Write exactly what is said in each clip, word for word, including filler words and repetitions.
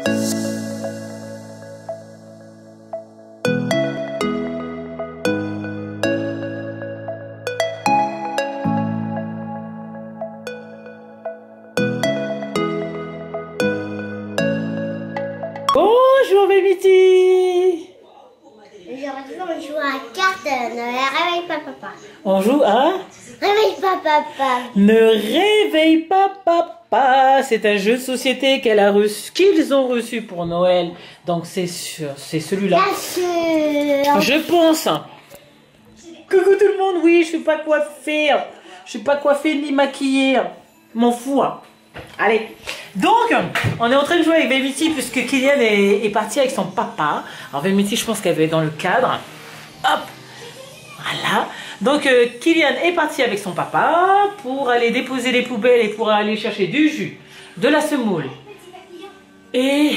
Bonjour Bébiti. Aujourd'hui on joue à carte. Ne réveille pas papa. On joue à Réveille pas papa. Ne réveille pas papa. C'est un jeu de société qu'elle a reçu, qu'ils ont reçu pour Noël. Donc c'est sûr, c'est celui-là. Bien sûr. Je pense. Coucou tout le monde. Oui, je suis pas coiffée. Je suis pas coiffée ni maquillée. M'en fous. Hein. Allez. Donc, on est en train de jouer avec Bébiti puisque Kylian est, est parti avec son papa. Alors Bébiti, je pense qu'elle va être dans le cadre. Hop. Voilà. Donc, euh, Kylian est parti avec son papa pour aller déposer les poubelles et pour aller chercher du jus, de la semoule et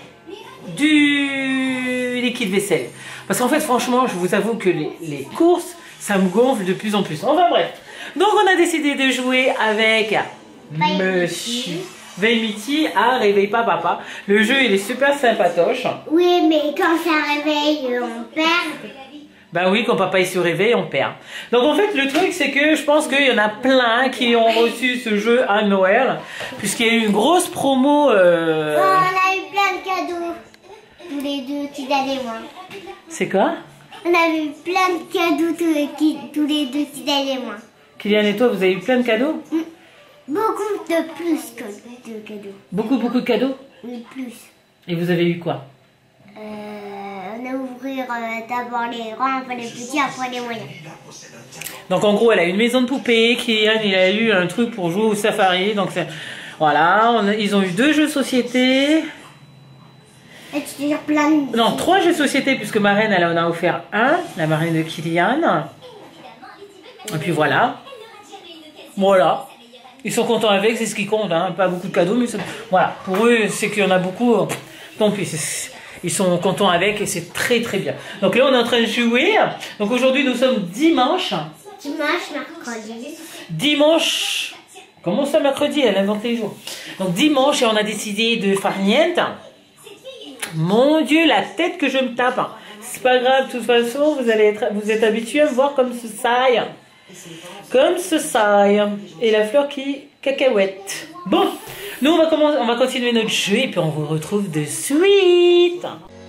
du liquide vaisselle. Parce qu'en fait, franchement, je vous avoue que les, les courses, ça me gonfle de plus en plus. Enfin bref. Donc, on a décidé de jouer avec Monsieur Bébiti à Réveille pas papa. Le jeu, il est super sympatoche. Oui, mais quand ça réveille, on perd. Ben oui, quand papa il se réveille, on perd. Donc en fait, le truc, c'est que je pense qu'il y en a plein qui ont reçu ce jeu à Noël, puisqu'il y a eu une grosse promo. Euh... Oh, on a eu plein de cadeaux, tous les deux, Kylian et moi. C'est quoi? On a eu plein de cadeaux, tous, qui, tous les deux, Kylian et moi. Kylian et toi, vous avez eu plein de cadeaux? Mm. Beaucoup de plus que de cadeaux. Beaucoup, beaucoup de cadeaux? Oui, plus. Et vous avez eu quoi? Euh, on a ouvert euh, d'abord les grands, après les petits, après les moyens. Donc en gros, elle a une maison de poupée. Kylian, il a eu un truc pour jouer au safari. Donc voilà, on a, ils ont eu deux jeux de société. Et tu veux dire plein de... Non, trois jeux de société, puisque ma reine, elle en a offert un, la marraine de Kylian. Et puis voilà. Voilà. Ils sont contents avec, c'est ce qui compte, hein. Pas beaucoup de cadeaux, mais voilà. Pour eux, c'est qu'il y en a beaucoup. Tant pis, ils sont contents avec et c'est très très bien. Donc là, on est en train de jouer. Donc aujourd'hui, nous sommes dimanche. Dimanche, mercredi. Dimanche. Comment ça, mercredi? Elle invente les jours. Donc dimanche, et on a décidé de farniente. Mon Dieu, la tête que je me tape. C'est pas grave, de toute façon, vous allez être, vous êtes habitués à me voir comme ce saille. Comme ce saille. Et la fleur qui cacahuète. Bon, nous on va, commencer, on va continuer notre jeu et puis on vous retrouve de suite.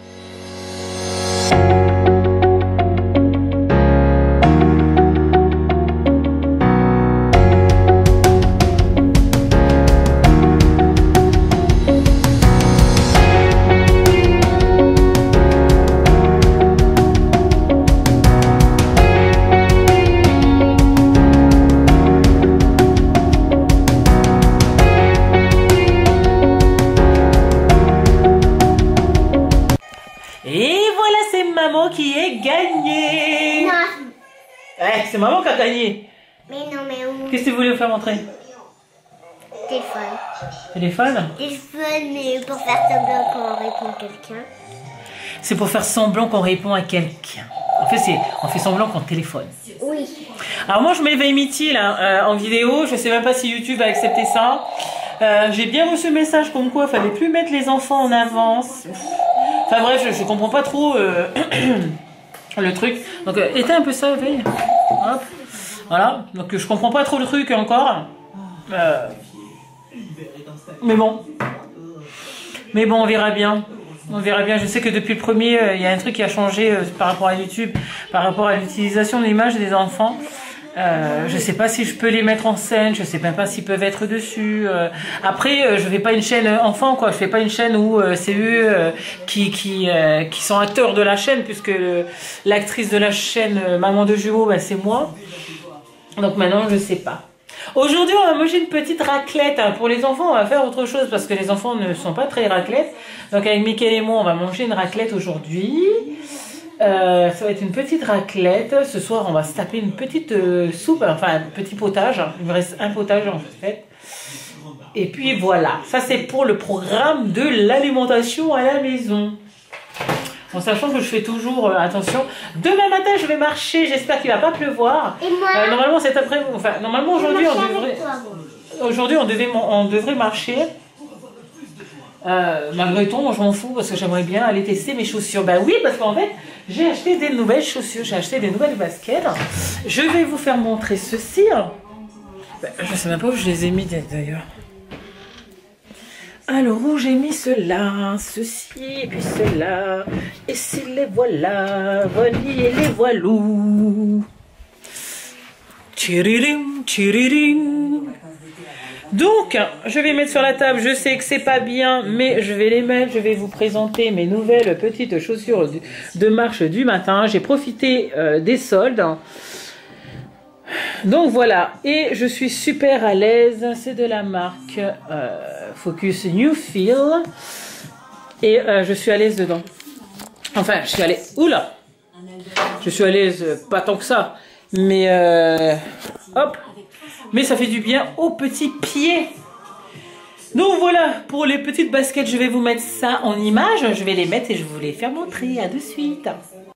Qui est gagné. Non. Eh, c'est maman qui a gagné. Mais non, mais où? Qu'est-ce que vous voulez vous faire montrer? Téléphone. Téléphone? Téléphone, mais pour faire semblant qu'on répond à quelqu'un. C'est pour faire semblant qu'on répond à quelqu'un. En fait, c'est on fait semblant qu'on téléphone. Oui. Alors moi, je mets Bébiti là euh, en vidéo. Je sais même pas si YouTube va accepter ça. Euh, J'ai bien reçu le message comme quoi il fallait plus mettre les enfants en avance. Enfin bref, je, je comprends pas trop euh, le truc. Donc euh, éteins un peu ça, veille. Hop. Voilà. Donc je comprends pas trop le truc encore. Euh, mais bon. Mais bon, on verra bien. On verra bien. Je sais que depuis le premier, euh, il y a un truc qui a changé euh, par rapport à YouTube, par rapport à l'utilisation de l'image des enfants. Euh, je sais pas si je peux les mettre en scène, je sais même pas s'ils peuvent être dessus. Euh, après, euh, je fais pas une chaîne enfant, quoi. Je fais pas une chaîne où euh, c'est eux euh, qui qui euh, qui sont acteurs de la chaîne, puisque l'actrice de la chaîne euh, Maman de jumeaux, bah, c'est moi. Donc maintenant, je sais pas. Aujourd'hui, on va manger une petite raclette. Hein. Pour les enfants, on va faire autre chose parce que les enfants ne sont pas très raclettes. Donc avec Mickaël et moi, on va manger une raclette aujourd'hui. Euh, ça va être une petite raclette. Ce soir, on va se taper une petite euh, soupe, enfin un petit potage. Il me reste un potage en fait. Et puis voilà, ça c'est pour le programme de l'alimentation à la maison. En sachant que je fais toujours euh, attention. Demain matin, je vais marcher. J'espère qu'il va pas pleuvoir. Et moi, euh, normalement, cet après-midi. Enfin, normalement aujourd'hui, on devrait. Aujourd'hui, on devait, on devrait marcher. Euh, malgré tout, moi je m'en fous parce que j'aimerais bien aller tester mes chaussures. Bah oui, parce qu'en fait, j'ai acheté des nouvelles chaussures, j'ai acheté des nouvelles baskets. Je vais vous faire montrer ceci. Bah, je sais même pas où je les ai mis d'ailleurs. Alors, où j'ai mis cela, ceci, et puis cela, et si les voilà, voili et les voilou. Tchiririm, tchiririm. Donc, je vais mettre sur la table, je sais que c'est pas bien, mais je vais les mettre, je vais vous présenter mes nouvelles petites chaussures de marche du matin. J'ai profité euh, des soldes. Donc voilà, et je suis super à l'aise, c'est de la marque euh, Focus New Feel, et euh, je suis à l'aise dedans. Enfin, je suis à l'aise, oula, je suis à l'aise, pas tant que ça, mais euh, hop, mais ça fait du bien aux petits pieds. Donc voilà, pour les petites baskets, je vais vous mettre ça en image, je vais les mettre et je vais vous les faire montrer, à de suite.